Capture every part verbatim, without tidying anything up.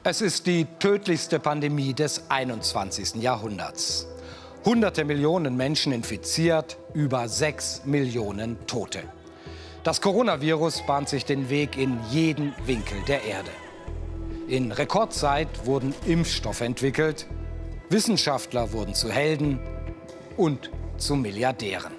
Es ist die tödlichste Pandemie des einundzwanzigsten Jahrhunderts. Hunderte Millionen Menschen infiziert, über sechs Millionen Tote. Das Coronavirus bahnt sich den Weg in jeden Winkel der Erde. In Rekordzeit wurden Impfstoffe entwickelt, Wissenschaftler wurden zu Helden und zu Milliardären.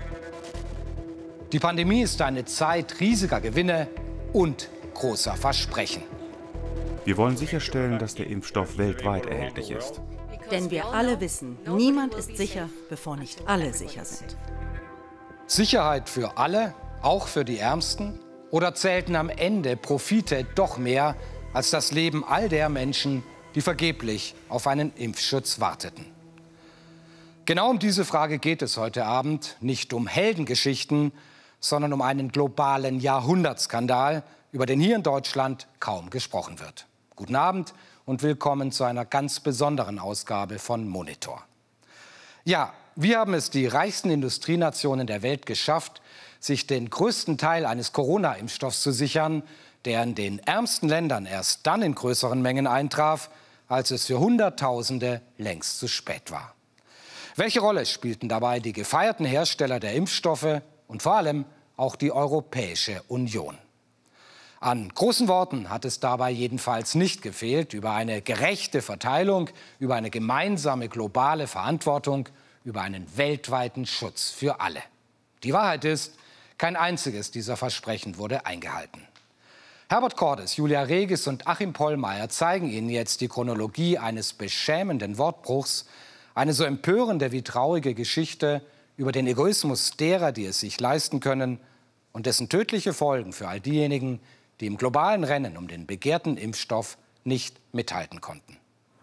Die Pandemie ist eine Zeit riesiger Gewinne und großer Versprechen. Wir wollen sicherstellen, dass der Impfstoff weltweit erhältlich ist. Denn wir alle wissen, niemand ist sicher, bevor nicht alle sicher sind. Sicherheit für alle, auch für die Ärmsten? Oder zählten am Ende Profite doch mehr als das Leben all der Menschen, die vergeblich auf einen Impfschutz warteten? Genau um diese Frage geht es heute Abend. Nicht um Heldengeschichten, sondern um einen globalen Jahrhundertskandal, über den hier in Deutschland kaum gesprochen wird. Guten Abend und willkommen zu einer ganz besonderen Ausgabe von Monitor. Ja, wie haben es die reichsten Industrienationen der Welt geschafft, sich den größten Teil eines Corona-Impfstoffs zu sichern, der in den ärmsten Ländern erst dann in größeren Mengen eintraf, als es für Hunderttausende längst zu spät war. Welche Rolle spielten dabei die gefeierten Hersteller der Impfstoffe und vor allem auch die Europäische Union? An großen Worten hat es dabei jedenfalls nicht gefehlt. Über eine gerechte Verteilung, über eine gemeinsame globale Verantwortung, über einen weltweiten Schutz für alle. Die Wahrheit ist, kein einziges dieser Versprechen wurde eingehalten. Herbert Cordes, Julia Regis und Achim Pollmeyer zeigen Ihnen jetzt die Chronologie eines beschämenden Wortbruchs, eine so empörende wie traurige Geschichte über den Egoismus derer, die es sich leisten können und dessen tödliche Folgen für all diejenigen, die im globalen Rennen um den begehrten Impfstoff nicht mithalten konnten.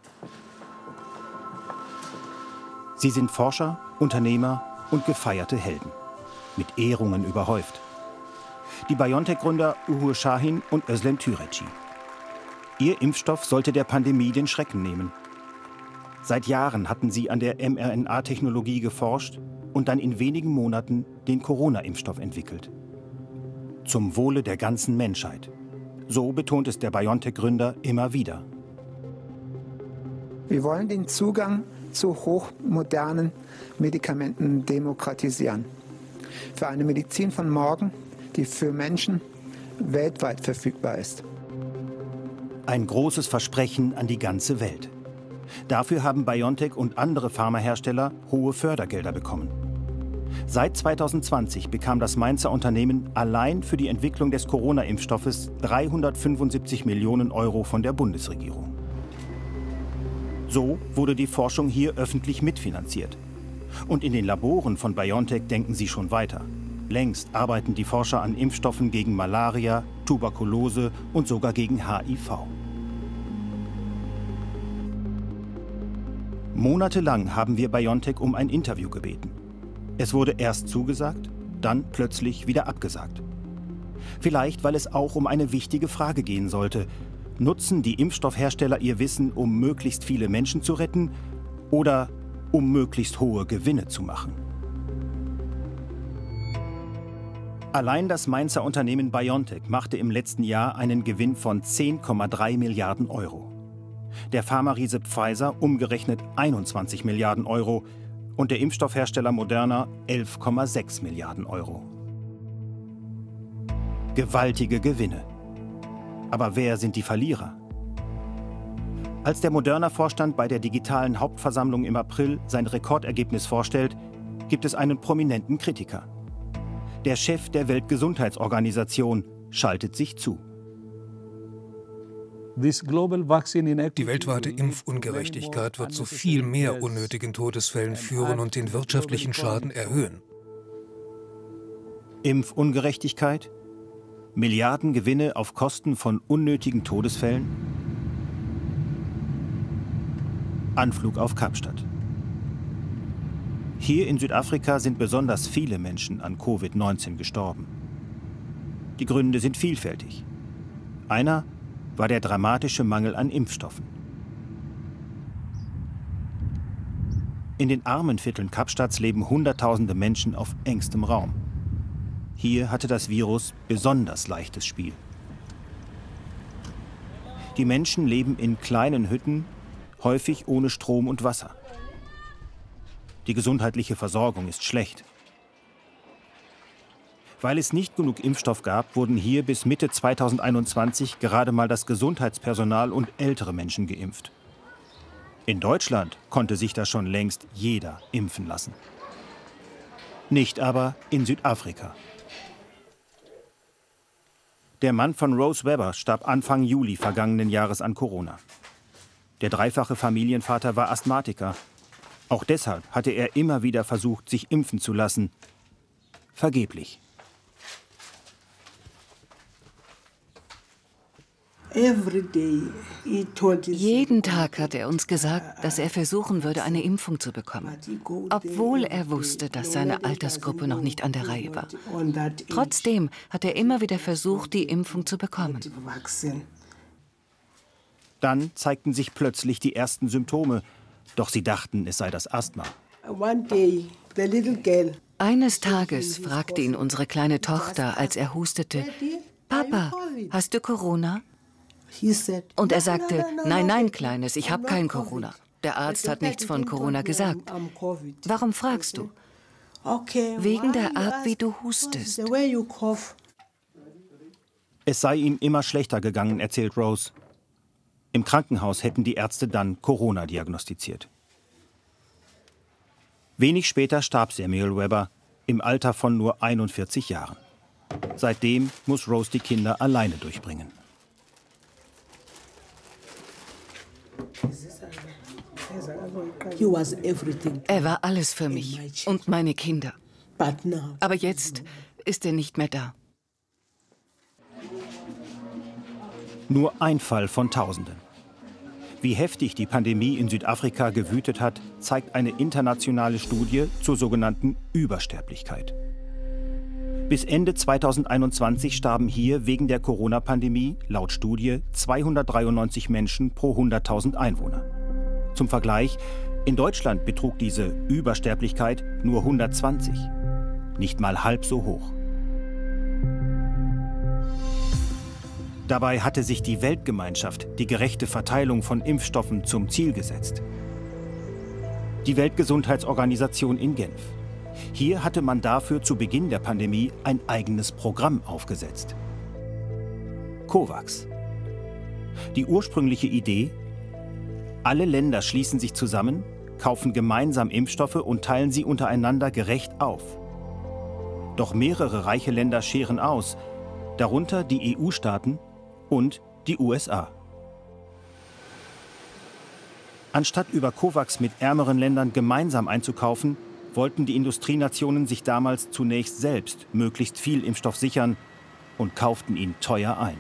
Sie sind Forscher, Unternehmer und gefeierte Helden, mit Ehrungen überhäuft. Die BioNTech-Gründer Uğur Şahin und Özlem Türeci. Ihr Impfstoff sollte der Pandemie den Schrecken nehmen. Seit Jahren hatten sie an der mRNA-Technologie geforscht und dann in wenigen Monaten den Corona-Impfstoff entwickelt. Zum Wohle der ganzen Menschheit. So betont es der BioNTech-Gründer immer wieder. Wir wollen den Zugang zu hochmodernen Medikamenten demokratisieren. Für eine Medizin von morgen, die für Menschen weltweit verfügbar ist. Ein großes Versprechen an die ganze Welt. Dafür haben BioNTech und andere Pharmahersteller hohe Fördergelder bekommen. Seit zweitausendzwanzig bekam das Mainzer Unternehmen allein für die Entwicklung des Corona-Impfstoffes dreihundertfünfundsiebzig Millionen Euro von der Bundesregierung. So wurde die Forschung hier öffentlich mitfinanziert. Und in den Laboren von BioNTech denken sie schon weiter. Längst arbeiten die Forscher an Impfstoffen gegen Malaria, Tuberkulose und sogar gegen H I V. Monatelang haben wir BioNTech um ein Interview gebeten. Es wurde erst zugesagt, dann plötzlich wieder abgesagt. Vielleicht, weil es auch um eine wichtige Frage gehen sollte. Nutzen die Impfstoffhersteller ihr Wissen, um möglichst viele Menschen zu retten oder um möglichst hohe Gewinne zu machen? Allein das Mainzer Unternehmen BioNTech machte im letzten Jahr einen Gewinn von zehn Komma drei Milliarden Euro. Der Pharmariese Pfizer umgerechnet einundzwanzig Milliarden Euro und der Impfstoffhersteller Moderna elf Komma sechs Milliarden Euro. Gewaltige Gewinne. Aber wer sind die Verlierer? Als der Moderna-Vorstand bei der digitalen Hauptversammlung im April sein Rekordergebnis vorstellt, gibt es einen prominenten Kritiker. Der Chef der Weltgesundheitsorganisation schaltet sich zu. Die weltweite Impfungerechtigkeit wird zu viel mehr unnötigen Todesfällen führen und den wirtschaftlichen Schaden erhöhen. Impfungerechtigkeit? Milliardengewinne auf Kosten von unnötigen Todesfällen? Anflug auf Kapstadt. Hier in Südafrika sind besonders viele Menschen an Covid neunzehn gestorben. Die Gründe sind vielfältig. Einer war der dramatische Mangel an Impfstoffen. In den armen Vierteln Kapstadts leben Hunderttausende Menschen auf engstem Raum. Hier hatte das Virus besonders leichtes Spiel. Die Menschen leben in kleinen Hütten, häufig ohne Strom und Wasser. Die gesundheitliche Versorgung ist schlecht. Weil es nicht genug Impfstoff gab, wurden hier bis Mitte zweitausendeinundzwanzig gerade mal das Gesundheitspersonal und ältere Menschen geimpft. In Deutschland konnte sich da schon längst jeder impfen lassen. Nicht aber in Südafrika. Der Mann von Rose Webber starb Anfang Juli vergangenen Jahres an Corona. Der dreifache Familienvater war Asthmatiker. Auch deshalb hatte er immer wieder versucht, sich impfen zu lassen. Vergeblich. Jeden Tag hat er uns gesagt, dass er versuchen würde, eine Impfung zu bekommen, obwohl er wusste, dass seine Altersgruppe noch nicht an der Reihe war. Trotzdem hat er immer wieder versucht, die Impfung zu bekommen. Dann zeigten sich plötzlich die ersten Symptome, doch sie dachten, es sei das Asthma. Eines Tages fragte ihn unsere kleine Tochter, als er hustete: Papa, hast du Corona? Und er sagte: Nein, nein, Kleines, ich habe kein Corona. Der Arzt hat nichts von Corona gesagt. Warum fragst du? Wegen der Art, wie du hustest. Es sei ihm immer schlechter gegangen, erzählt Rose. Im Krankenhaus hätten die Ärzte dann Corona diagnostiziert. Wenig später starb Samuel Webber im Alter von nur einundvierzig Jahren. Seitdem muss Rose die Kinder alleine durchbringen. Er war alles für mich und meine Kinder. Aber jetzt ist er nicht mehr da. Nur ein Fall von Tausenden. Wie heftig die Pandemie in Südafrika gewütet hat, zeigt eine internationale Studie zur sogenannten Übersterblichkeit. Bis Ende zweitausendeinundzwanzig starben hier wegen der Corona-Pandemie laut Studie zweihundertdreiundneunzig Menschen pro hunderttausend Einwohner. Zum Vergleich, in Deutschland betrug diese Übersterblichkeit nur hundertzwanzig. Nicht mal halb so hoch. Dabei hatte sich die Weltgemeinschaft die gerechte Verteilung von Impfstoffen zum Ziel gesetzt. Die Weltgesundheitsorganisation in Genf. Hier hatte man dafür zu Beginn der Pandemie ein eigenes Programm aufgesetzt. COVAX. Die ursprüngliche Idee: Alle Länder schließen sich zusammen, kaufen gemeinsam Impfstoffe und teilen sie untereinander gerecht auf. Doch mehrere reiche Länder scheren aus, darunter die E U-Staaten und die U S A. Anstatt über COVAX mit ärmeren Ländern gemeinsam einzukaufen, wollten die Industrienationen sich damals zunächst selbst möglichst viel Impfstoff sichern und kauften ihn teuer ein.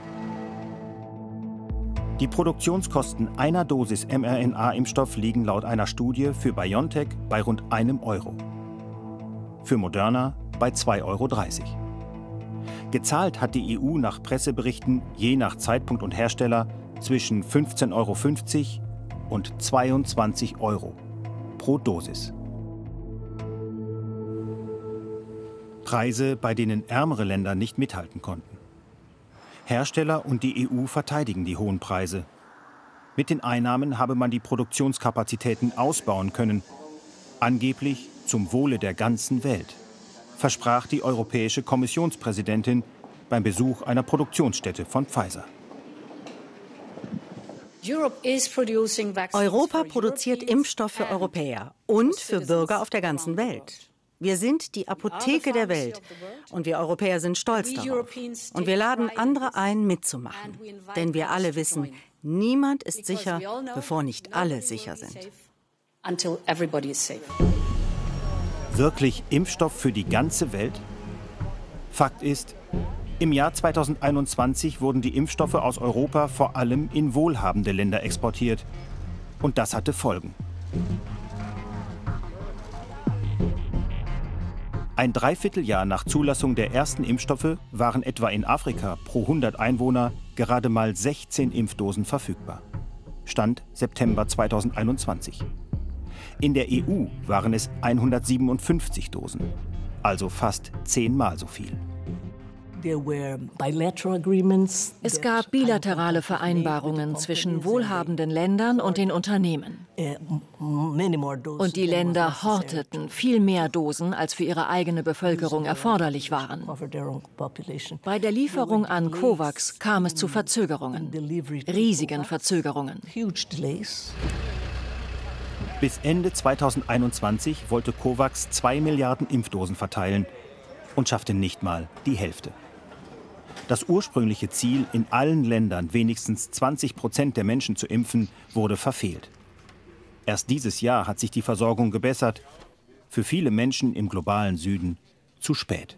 Die Produktionskosten einer Dosis mRNA-Impfstoff liegen laut einer Studie für BioNTech bei rund einem Euro. Für Moderna bei zwei Euro dreißig. Gezahlt hat die E U nach Presseberichten je nach Zeitpunkt und Hersteller zwischen fünfzehn Euro fünfzig und zweiundzwanzig Euro pro Dosis. Preise, bei denen ärmere Länder nicht mithalten konnten. Hersteller und die E U verteidigen die hohen Preise. Mit den Einnahmen habe man die Produktionskapazitäten ausbauen können, angeblich zum Wohle der ganzen Welt, versprach die europäische Kommissionspräsidentin beim Besuch einer Produktionsstätte von Pfizer. Europa produziert Impfstoff für Europäer und für Bürger auf der ganzen Welt. Wir sind die Apotheke der Welt und wir Europäer sind stolz darauf. Und wir laden andere ein, mitzumachen. Denn wir alle wissen, niemand ist sicher, bevor nicht alle sicher sind. Wirklich Impfstoff für die ganze Welt? Fakt ist, im Jahr zweitausendeinundzwanzig wurden die Impfstoffe aus Europa vor allem in wohlhabende Länder exportiert. Und das hatte Folgen. Ein Dreivierteljahr nach Zulassung der ersten Impfstoffe waren etwa in Afrika pro hundert Einwohner gerade mal sechzehn Impfdosen verfügbar. Stand September zweitausendeinundzwanzig. In der E U waren es hundertsiebenundfünfzig Dosen, also fast zehnmal so viel. Es gab bilaterale Vereinbarungen zwischen wohlhabenden Ländern und den Unternehmen. Und die Länder horteten viel mehr Dosen, als für ihre eigene Bevölkerung erforderlich waren. Bei der Lieferung an COVAX kam es zu Verzögerungen, riesigen Verzögerungen. Bis Ende zweitausendeinundzwanzig wollte COVAX zwei Milliarden Impfdosen verteilen und schaffte nicht mal die Hälfte. Das ursprüngliche Ziel, in allen Ländern wenigstens zwanzig Prozent der Menschen zu impfen, wurde verfehlt. Erst dieses Jahr hat sich die Versorgung gebessert. Für viele Menschen im globalen Süden zu spät.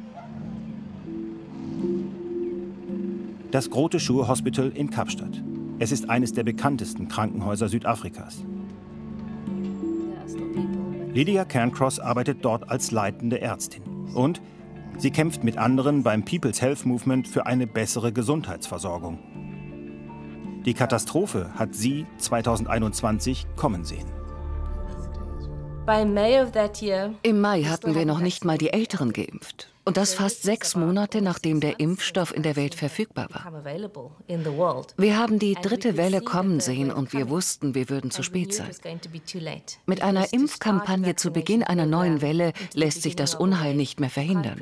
Das Groote Schuur Hospital in Kapstadt. Es ist eines der bekanntesten Krankenhäuser Südafrikas. Lydia Cairncross arbeitet dort als leitende Ärztin. Und sie kämpft mit anderen beim People's Health Movement für eine bessere Gesundheitsversorgung. Die Katastrophe hat sie zweitausendeinundzwanzig kommen sehen. Im Mai hatten wir noch nicht mal die Älteren geimpft. Und das fast sechs Monate, nachdem der Impfstoff in der Welt verfügbar war. Wir haben die dritte Welle kommen sehen und wir wussten, wir würden zu spät sein. Mit einer Impfkampagne zu Beginn einer neuen Welle lässt sich das Unheil nicht mehr verhindern.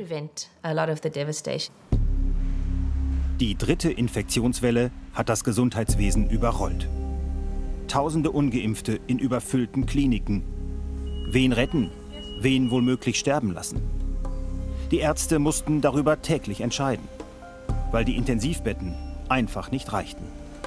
Die dritte Infektionswelle hat das Gesundheitswesen überrollt. Tausende Ungeimpfte in überfüllten Kliniken. Wen retten? Wen womöglich sterben lassen? Die Ärzte mussten darüber täglich entscheiden, weil die Intensivbetten einfach nicht reichten.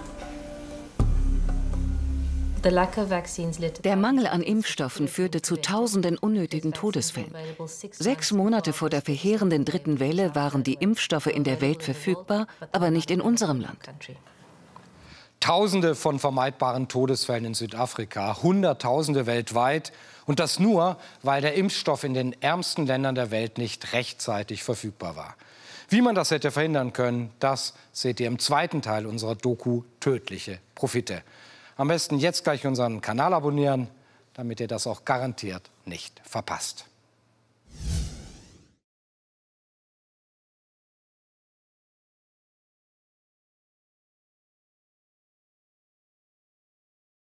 Der Mangel an Impfstoffen führte zu tausenden unnötigen Todesfällen. Sechs Monate vor der verheerenden dritten Welle waren die Impfstoffe in der Welt verfügbar, aber nicht in unserem Land. Tausende von vermeidbaren Todesfällen in Südafrika, Hunderttausende weltweit. Und das nur, weil der Impfstoff in den ärmsten Ländern der Welt nicht rechtzeitig verfügbar war. Wie man das hätte verhindern können, das seht ihr im zweiten Teil unserer Doku Tödliche Profite. Am besten jetzt gleich unseren Kanal abonnieren, damit ihr das auch garantiert nicht verpasst.